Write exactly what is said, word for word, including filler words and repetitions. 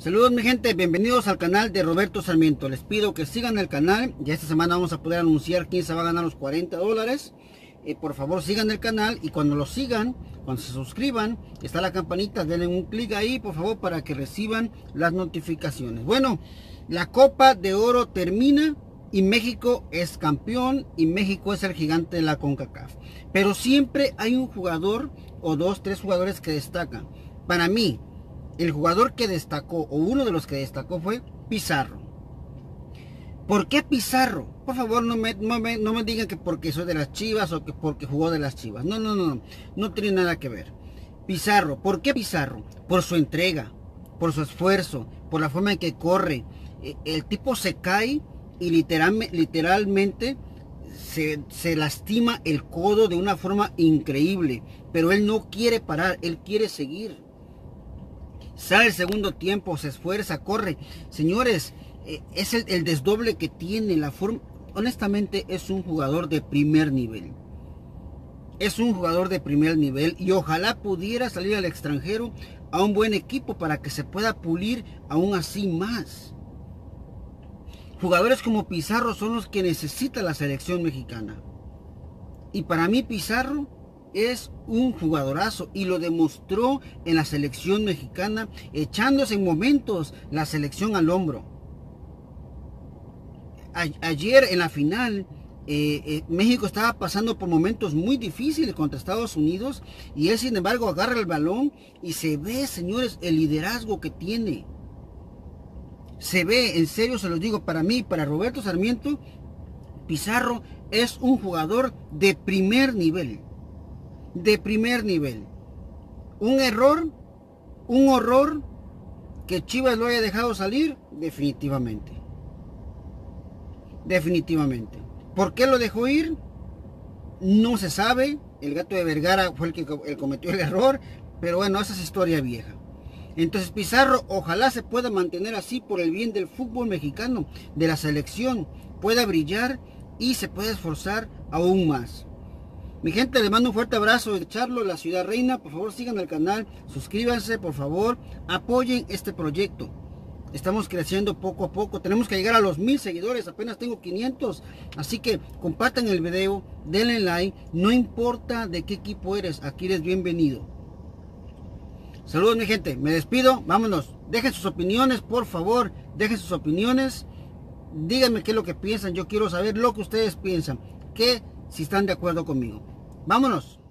Saludos mi gente, bienvenidos al canal de Roberto Sarmiento. Les pido que sigan el canal. Ya esta semana vamos a poder anunciar quién se va a ganar los cuarenta dólares. eh, Por favor sigan el canal, y cuando lo sigan, cuando se suscriban, está la campanita, denle un clic ahí por favor para que reciban las notificaciones. Bueno, la Copa de Oro termina y México es campeón, y México es el gigante de la CONCACAF. Pero siempre hay un jugador o dos, tres jugadores que destacan. Para mí, el jugador que destacó, o uno de los que destacó, fue Pizarro. ¿Por qué Pizarro? Por favor, no me, no me, no me digan que porque soy de las Chivas o que porque jugó de las Chivas. No, no, no, no, no tiene nada que ver. Pizarro, ¿por qué Pizarro? Por su entrega, por su esfuerzo, por la forma en que corre. El tipo se cae y literal, literalmente se, se lastima el codo de una forma increíble. Pero él no quiere parar, él quiere seguir. Sale el segundo tiempo, se esfuerza, corre. Señores, eh, es el, el desdoble que tiene, la forma. Honestamente es un jugador de primer nivel. Es un jugador de primer nivel y ojalá pudiera salir al extranjero a un buen equipo para que se pueda pulir aún así más. Jugadores como Pizarro son los que necesita la selección mexicana. Y para mí Pizarro es un jugadorazo y lo demostró en la selección mexicana, echándose en momentos la selección al hombro. A ayer en la final, eh, eh, México estaba pasando por momentos muy difíciles contra Estados Unidos, y él sin embargo agarra el balón y se ve, señores, el liderazgo que tiene. Se ve, en serio se los digo, para mí, para Roberto Sarmiento, Pizarro es un jugador de primer nivel. De primer nivel. Un error, un horror que Chivas lo haya dejado salir, definitivamente. Definitivamente. ¿Por qué lo dejó ir? No se sabe. El Gato de Vergara fue el que el cometió el error, pero bueno, esa es historia vieja. Entonces Pizarro ojalá se pueda mantener así por el bien del fútbol mexicano, de la selección, pueda brillar y se pueda esforzar aún más. Mi gente, les mando un fuerte abrazo de Charlo, la ciudad reina. Por favor sigan el canal, suscríbanse, por favor, apoyen este proyecto. Estamos creciendo poco a poco, tenemos que llegar a los mil seguidores, apenas tengo quinientos. Así que compartan el video, denle like, no importa de qué equipo eres, aquí eres bienvenido. Saludos mi gente, me despido, vámonos. Dejen sus opiniones, por favor, dejen sus opiniones. Díganme qué es lo que piensan, yo quiero saber lo que ustedes piensan. Que si están de acuerdo conmigo. Vámonos.